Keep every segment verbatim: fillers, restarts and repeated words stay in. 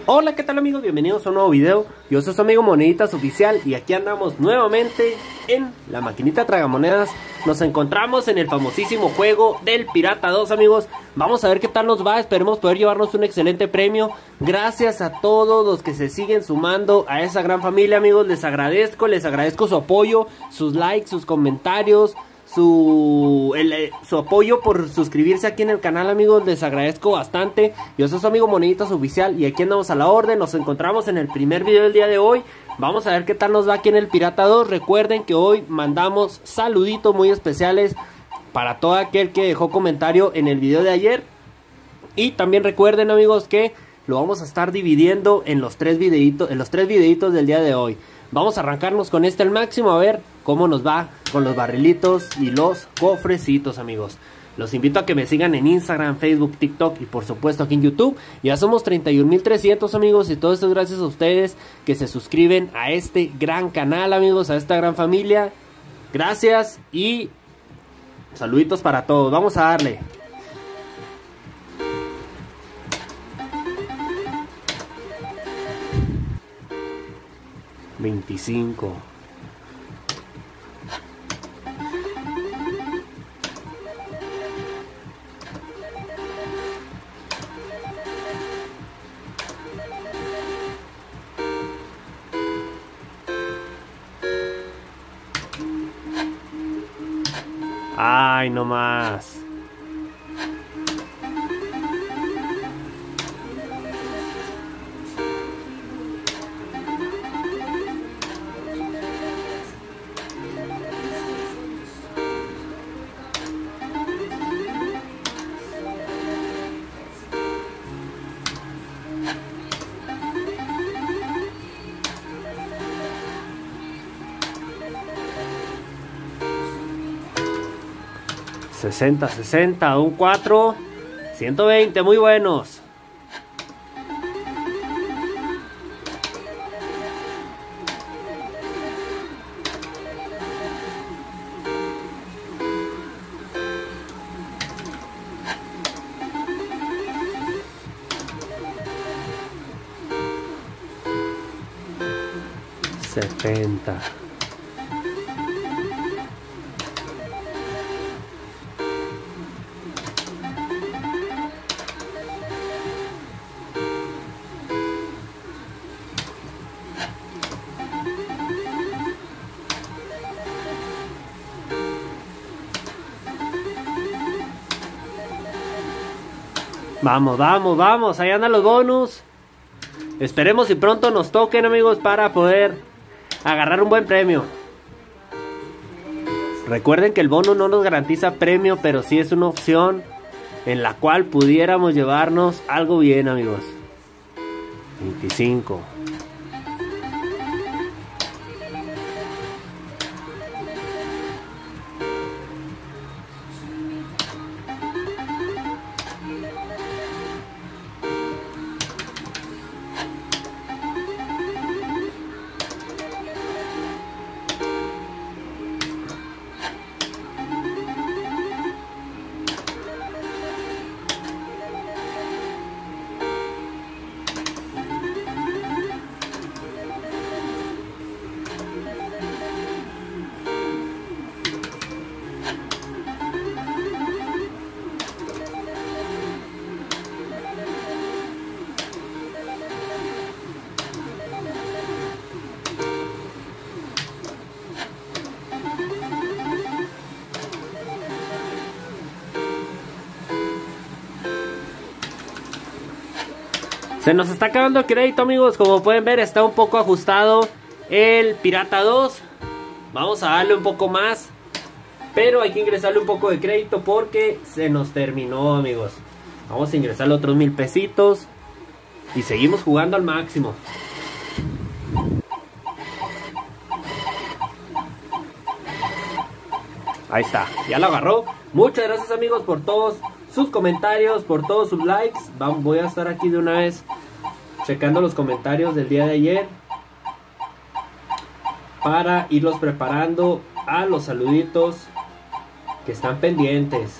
Hola, ¿qué tal amigos? Bienvenidos a un nuevo video. Yo soy su amigo Moneditas Oficial y aquí andamos nuevamente en la maquinita tragamonedas. Nos encontramos en el famosísimo juego del Pirata dos, amigos. Vamos a ver qué tal nos va, esperemos poder llevarnos un excelente premio. Gracias a todos los que se siguen sumando a esa gran familia, amigos. Les agradezco, les agradezco su apoyo, sus likes, sus comentarios, Su, el, eh, su apoyo por suscribirse aquí en el canal, amigos. Les agradezco bastante. Yo soy su amigo Moneditas Oficial y aquí andamos a la orden. Nos encontramos en el primer video del día de hoy. Vamos a ver qué tal nos va aquí en el Pirata dos. Recuerden que hoy mandamos saluditos muy especiales para todo aquel que dejó comentario en el video de ayer. Y también recuerden, amigos, que lo vamos a estar dividiendo en los tres videitos, en los tres videitos del día de hoy. Vamos a arrancarnos con este al máximo, a ver cómo nos va con los barrilitos y los cofrecitos, amigos. Los invito a que me sigan en Instagram, Facebook, TikTok y por supuesto aquí en YouTube. Ya somos treinta y un mil trescientos, amigos, y todo esto es gracias a ustedes que se suscriben a este gran canal, amigos, a esta gran familia. Gracias y saluditos para todos. Vamos a darle. veinticinco. Ay, no más. sesenta, sesenta, un cuatro, ciento veinte, muy buenos. setenta. Vamos, vamos, vamos, ahí andan los bonus. Esperemos y pronto nos toquen, amigos, para poder agarrar un buen premio. Recuerden que el bono no nos garantiza premio, pero sí es una opción en la cual pudiéramos llevarnos algo bien, amigos. veinticinco. Se nos está acabando el crédito, amigos. Como pueden ver, está un poco ajustado el Pirata dos. Vamos a darle un poco más, pero hay que ingresarle un poco de crédito porque se nos terminó, amigos. Vamos a ingresarle otros mil pesitos y seguimos jugando al máximo. Ahí está, ya lo agarró. Muchas gracias, amigos, por todos sus comentarios, por todos sus likes. Vamos, voy a estar aquí de una vez checando los comentarios del día de ayer para irlos preparando a los saluditos que están pendientes.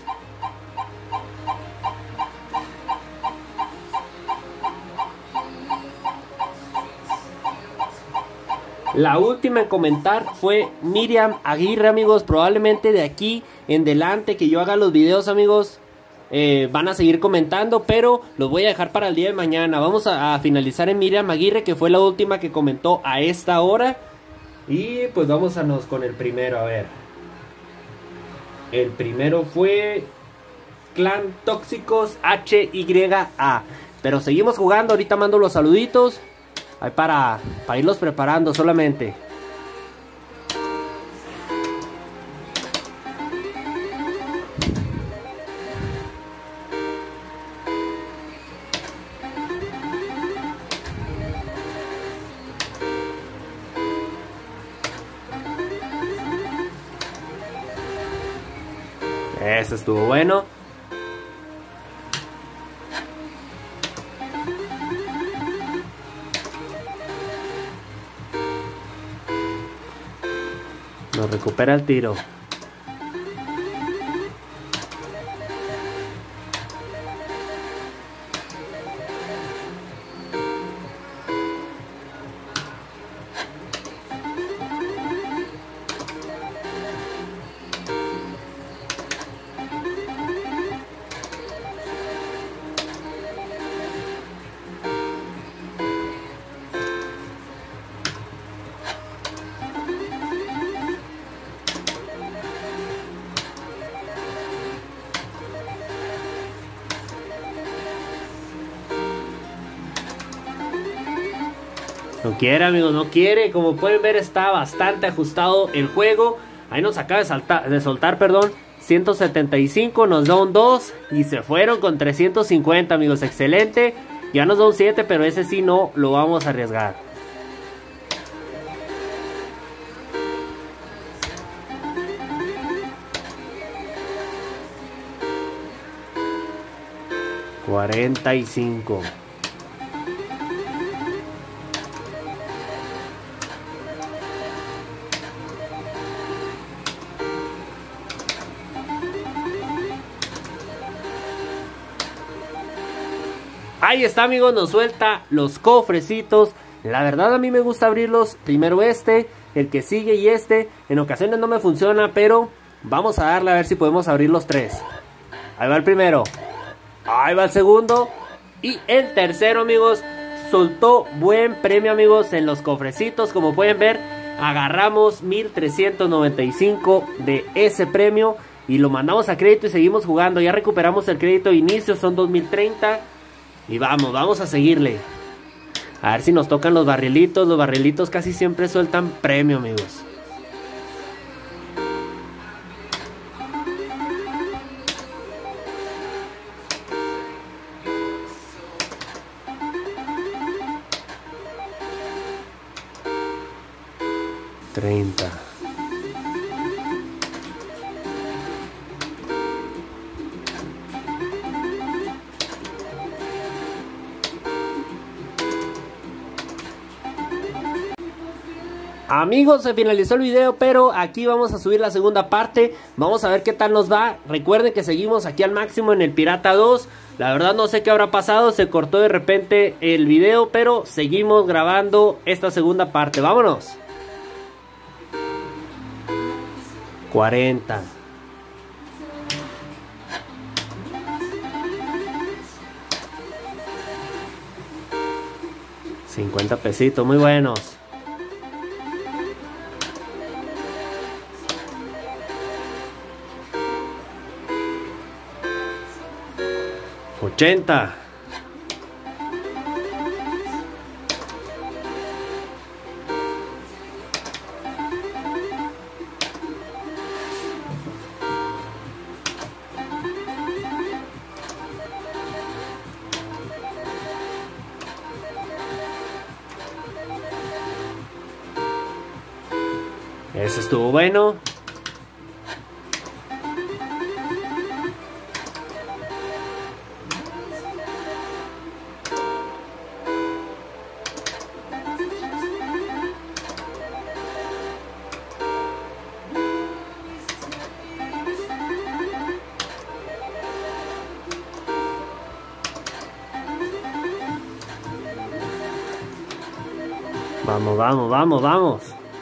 La última en comentar fue Miriam Aguirre, amigos. Probablemente de aquí en adelante que yo haga los videos, amigos, eh, van a seguir comentando, pero los voy a dejar para el día de mañana. Vamos a, a finalizar en Miriam Aguirre, que fue la última que comentó a esta hora. Y pues vamos a nos con el primero, a ver. El primero fue Clan Tóxicos H Y A. Pero seguimos jugando, ahorita mando los saluditos. Ahí para, para irlos preparando solamente. Eso estuvo bueno. Nos recupera el tiro. No quiere, amigos, no quiere. Como pueden ver, está bastante ajustado el juego. Ahí nos acaba de, saltar, de soltar, perdón, ciento setenta y cinco, nos da un dos y se fueron con trescientos cincuenta, amigos. Excelente. Ya nos da un siete, pero ese sí no lo vamos a arriesgar. cuarenta y cinco. Ahí está, amigos, nos suelta los cofrecitos. La verdad a mí me gusta abrirlos. Primero este, el que sigue y este. En ocasiones no me funciona, pero vamos a darle a ver si podemos abrir los tres. Ahí va el primero. Ahí va el segundo. Y el tercero, amigos. Soltó buen premio, amigos, en los cofrecitos. Como pueden ver, agarramos mil trescientos noventa y cinco de ese premio. Y lo mandamos a crédito y seguimos jugando. Ya recuperamos el crédito de inicio, son dos mil treinta. Y vamos, vamos a seguirle. A ver si nos tocan los barrilitos. Los barrilitos casi siempre sueltan premio, amigos. treinta. Amigos, se finalizó el video, pero aquí vamos a subir la segunda parte. Vamos a ver qué tal nos va. Recuerden que seguimos aquí al máximo en el Pirata dos. La verdad no sé qué habrá pasado, se cortó de repente el video, pero seguimos grabando esta segunda parte. Vámonos. cuarenta. cincuenta pesitos, muy buenos. ochenta. Ese estuvo bueno. Vamos, vamos, vamos, vamos.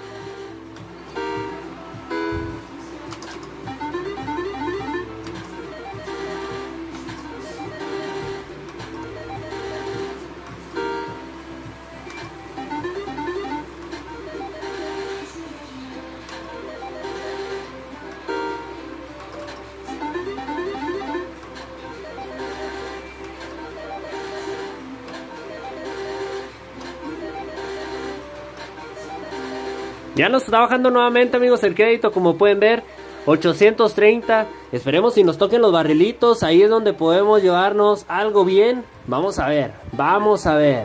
Ya nos está bajando nuevamente, amigos, el crédito, como pueden ver, ochocientos treinta. Esperemos si nos toquen los barrilitos, ahí es donde podemos llevarnos algo bien. Vamos a ver, vamos a ver.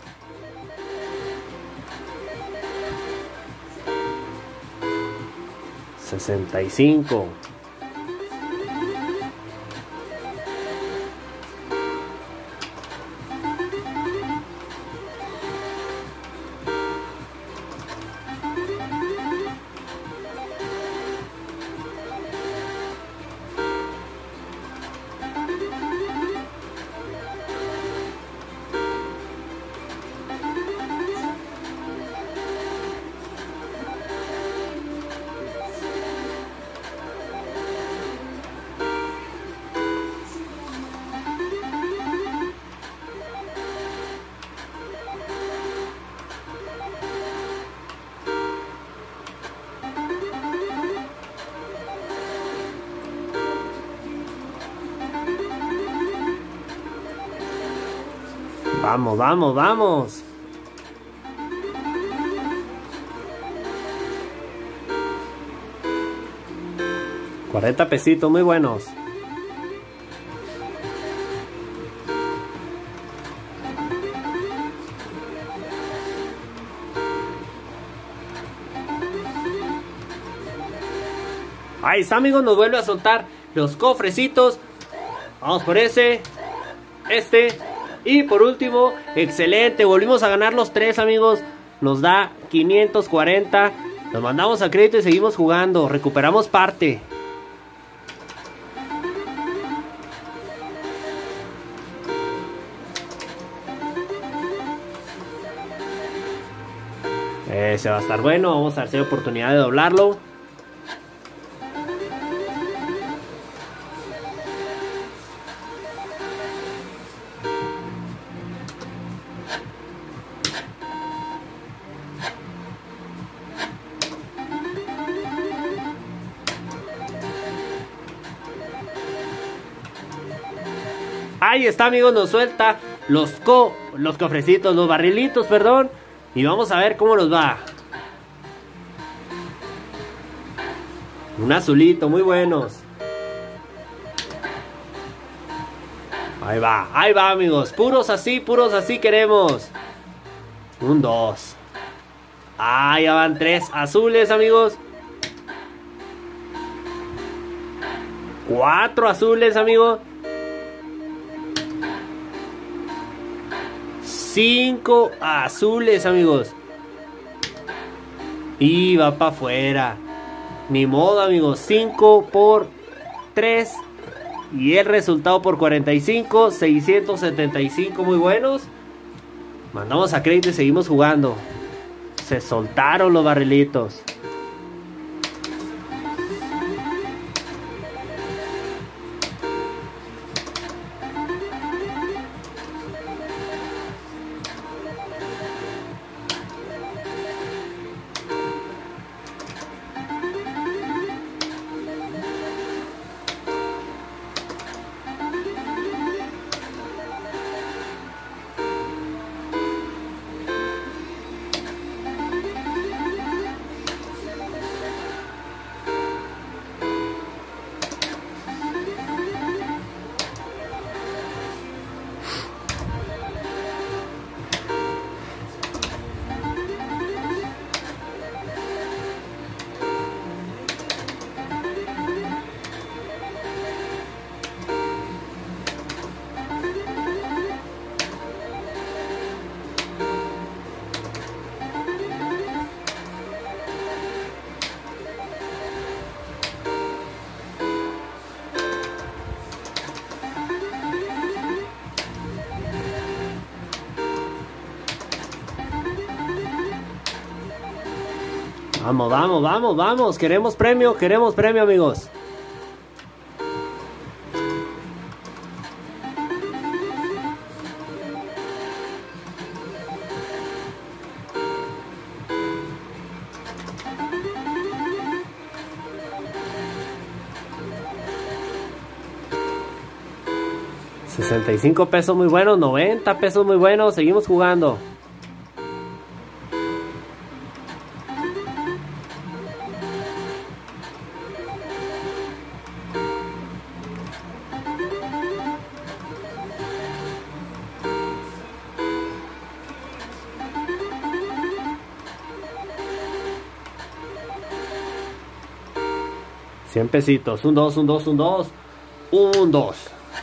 sesenta y cinco. Vamos, vamos, vamos. cuarenta pesitos, muy buenos. Ahí está, amigos, nos vuelve a soltar los cofrecitos. Vamos por ese, este y por último, excelente, volvimos a ganar los tres, amigos. Nos da quinientos cuarenta. Nos mandamos a crédito y seguimos jugando. Recuperamos parte. Ese va a estar bueno. Vamos a hacer oportunidad de doblarlo. Ahí está, amigos, nos suelta los co, los cofrecitos, los barrilitos, perdón. Y vamos a ver cómo nos va. Un azulito, muy buenos. Ahí va, ahí va, amigos. Puros así, puros así queremos. Un dos. Ah, ya van tres azules, amigos. Cuatro azules, amigos. Cinco azules, amigos. Y va para afuera. Ni modo, amigos. Cinco por tres. Y el resultado por cuarenta y cinco. seiscientos setenta y cinco, muy buenos. Mandamos a crédito y seguimos jugando. Se soltaron los barrilitos. Vamos, vamos, vamos, vamos. Queremos premio, queremos premio, amigos. sesenta y cinco pesos muy buenos, noventa pesos muy buenos, seguimos jugando. cien pesitos, un dos, un dos, un dos, un dos.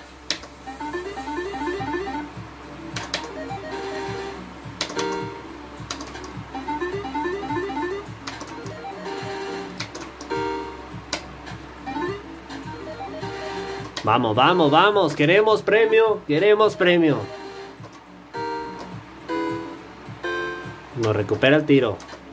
Vamos, vamos, vamos, queremos premio, queremos premio. Nos recupera el tiro.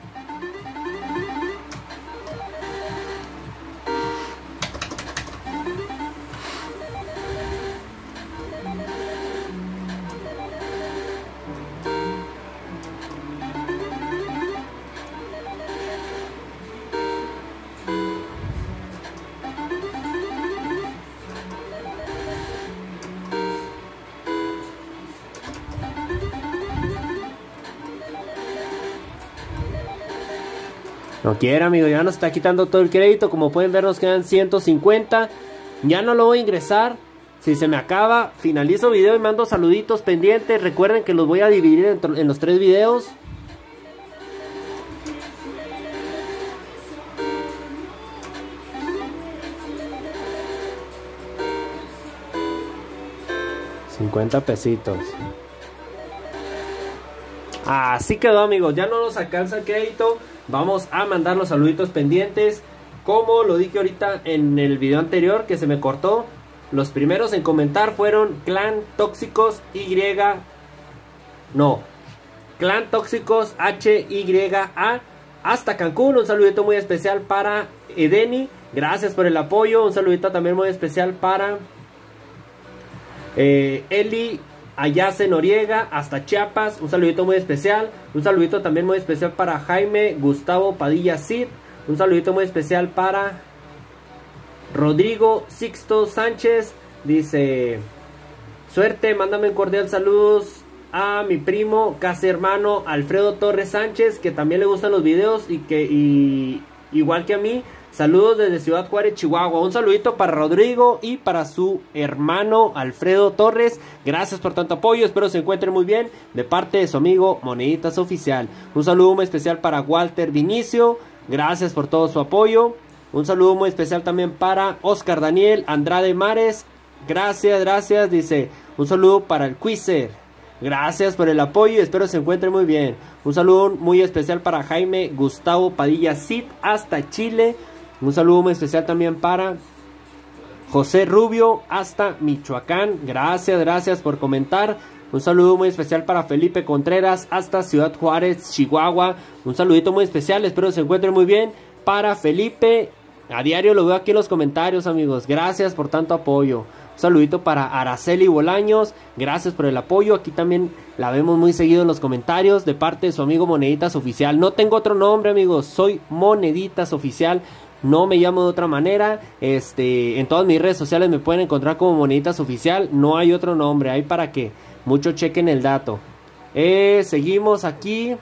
No quiere, amigo, ya nos está quitando todo el crédito. Como pueden ver, nos quedan ciento cincuenta. Ya no lo voy a ingresar. Si se me acaba, finalizo video y mando saluditos pendientes. Recuerden que los voy a dividir en, en los tres videos. cincuenta pesitos. Así quedó, amigos. Ya no nos alcanza el crédito. Vamos a mandar los saluditos pendientes. Como lo dije ahorita en el video anterior que se me cortó, los primeros en comentar fueron Clan Tóxicos Y. No, Clan Tóxicos H Y A hasta Cancún. Un saludito muy especial para Edeni. Gracias por el apoyo. Un saludito también muy especial para eh, Eli Ayase Noriega hasta Chiapas, un saludito muy especial. Un saludito también muy especial para Jaime Gustavo Padilla Cid. Un saludito muy especial para Rodrigo Sixto Sánchez. Dice: suerte, mándame un cordial saludos a mi primo, casi hermano Alfredo Torres Sánchez, que también le gustan los videos y que y, igual que a mí. Saludos desde Ciudad Juárez, Chihuahua. Un saludito para Rodrigo y para su hermano Alfredo Torres. Gracias por tanto apoyo. Espero se encuentren muy bien. De parte de su amigo Moneditas Oficial. Un saludo muy especial para Walter Vinicio. Gracias por todo su apoyo. Un saludo muy especial también para Oscar Daniel Andrade Mares. Gracias, gracias. Dice: un saludo para el Quizzer. Gracias por el apoyo y espero se encuentren muy bien. Un saludo muy especial para Jaime Gustavo Padilla Cid hasta Chile. Un saludo muy especial también para José Rubio hasta Michoacán. Gracias, gracias por comentar. Un saludo muy especial para Felipe Contreras hasta Ciudad Juárez, Chihuahua. Un saludito muy especial, espero se encuentren muy bien. Para Felipe, a diario lo veo aquí en los comentarios, amigos. Gracias por tanto apoyo. Un saludito para Araceli Bolaños. Gracias por el apoyo. Aquí también la vemos muy seguido en los comentarios de parte de su amigo Moneditas Oficial. No tengo otro nombre, amigos. Soy Moneditas Oficial. No me llamo de otra manera. Este, en todas mis redes sociales me pueden encontrar como Moneditas Oficial. No hay otro nombre. Ahí para que muchos chequen el dato. Eh, seguimos aquí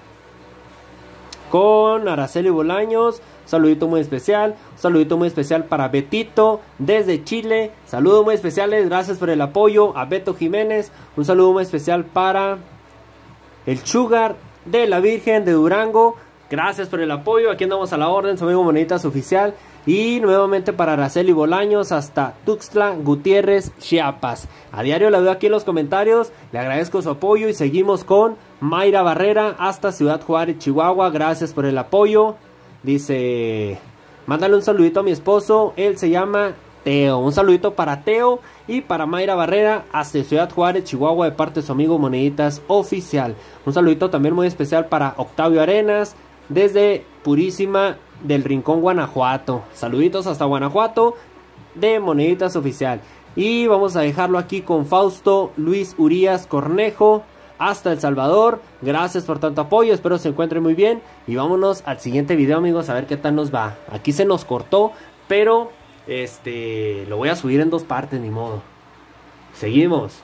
con Araceli Bolaños. Un saludito muy especial. Un saludito muy especial para Betito desde Chile. Saludos muy especiales. Gracias por el apoyo. A Beto Jiménez. Un saludo muy especial para el Sugar de la Virgen de Durango. Gracias por el apoyo. Aquí andamos a la orden. Su amigo Moneditas Oficial. Y nuevamente para Araceli Bolaños hasta Tuxtla Gutiérrez, Chiapas. A diario la veo aquí en los comentarios. Le agradezco su apoyo. Y seguimos con Mayra Barrera hasta Ciudad Juárez, Chihuahua. Gracias por el apoyo. Dice: mándale un saludito a mi esposo. Él se llama Teo. Un saludito para Teo y para Mayra Barrera hasta Ciudad Juárez, Chihuahua, de parte de su amigo Moneditas Oficial. Un saludito también muy especial para Octavio Arenas desde Purísima del Rincón, Guanajuato. Saluditos hasta Guanajuato de Moneditas Oficial. Y vamos a dejarlo aquí con Fausto Luis Urías Cornejo hasta El Salvador. Gracias por tanto apoyo, espero se encuentren muy bien. Y vámonos al siguiente video, amigos, a ver qué tal nos va. Aquí se nos cortó, pero este lo voy a subir en dos partes, ni modo. Seguimos.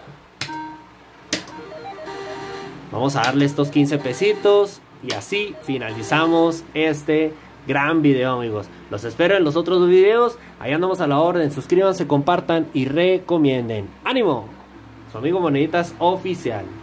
Vamos a darle estos quince pesitos y así finalizamos este gran video, amigos. Los espero en los otros videos. Ahí andamos a la orden. Suscríbanse, compartan y recomienden. ¡Ánimo! Su amigo Moneditas Oficial.